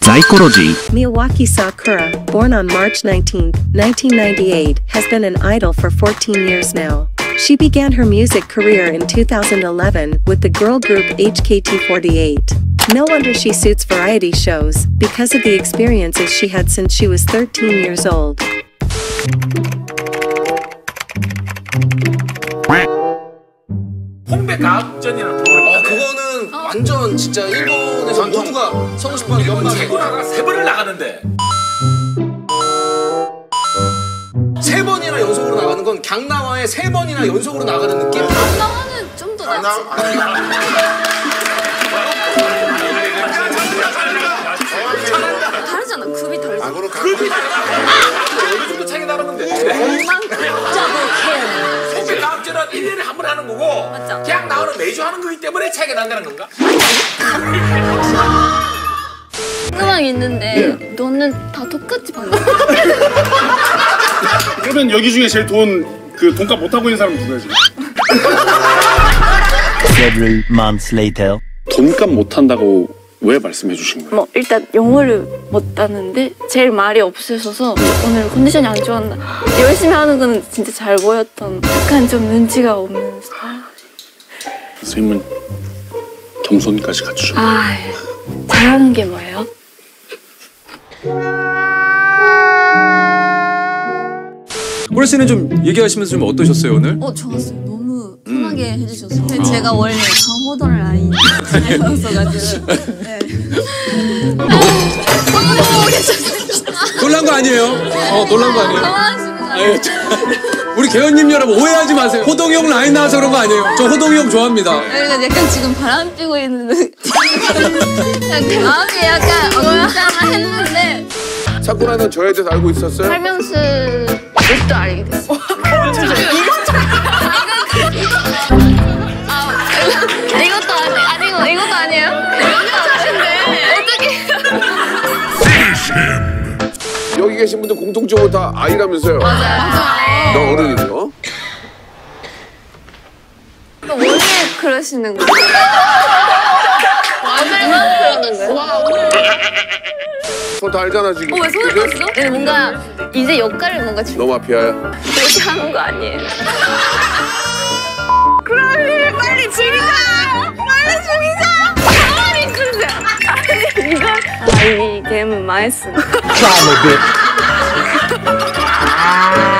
Psychology. Miyawaki Sakura, born on March 19, 1998, has been an idol for 14 years now. She began her music career in 2011 with the girl group HKT48. No wonder she suits variety shows, because of the experiences she had since she was 13 years old. 홍대 가학전이라는 프로그램. 그거는 완전 진짜 일본에서 모두가 서고 싶어하는 연말에 세 번을 나가는데 세 번이나 연속으로 나가는 건 강남화에 세 번이나 연속으로 나가는 느낌? 강남화는 좀 더 낫지. 다르잖아. 급이 다르잖아. 급이 어느 정도 차이가 나는데 홍대 가학전은 1년에 한 번 하는 거고 맞죠? 그냥 나오는 매주 하는 거기 때문에 차이가 난다는 건가? 궁금한 게 있는데 너는 다 똑같이 받는 거야? 그러면 여기 중에 제일 돈값 못하고 있는 사람 누구야 지금? Several months later. 돈값 못한다고 왜 말씀해 주신 거예요? 뭐 일단 영어를 못하는데 제일 말이 없으셔서 오늘 컨디션이 안 좋았나. 열심히 하는 거는 진짜 잘 보였던, 약간 좀 눈치가 없는 스타일. 선생님은 겸손까지 갖추셨네요. 잘하는 게 뭐예요? 꼬라 씨는 좀 얘기하시면서 좀 어떠셨어요 오늘? 좋았어요. 너무 편하게 해주셔서. 근데 제가 원래 강호동을 아니었어가지고. 네. 놀란 거 아니에요? 놀란 거 아니에요? 당황하십니다. 우리 개연님 여러분 오해하지 마세요. 호동이 형 라인 나와서 그런 거 아니에요. 저 호동이 형 좋아합니다. 약간 지금 바람 피고 있는 느낌. 마음이 약간 얼짱을 했는데 사쿠라는 저에 대해서 알고 있었어요? 살면서 또 알게 됐어. 이것도 아니고 이것도 아니에요? 어떻게? 여기 계신 분들 공통적으로 다 아이라면서요? 맞아요. 너 어른이죠? 원래 그러시는 거예요? 오늘만 그러는 거예요? 다 알잖아 지금. 왜 손을 그지? 떴어? 근데 뭔가 이제 역할을 뭔가 너 마피아야? 그렇게 하는 거 아니에요? 그럼 빨리 죽이자! 빨리 죽이자! 가만히 있으세요! 아니 이걸 이 게임은 망했어. Try a little bit.